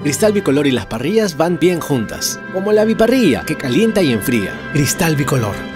Cristal Bicolor y las parrillas van bien juntas, como la biparrilla, que calienta y enfría. Cristal Bicolor.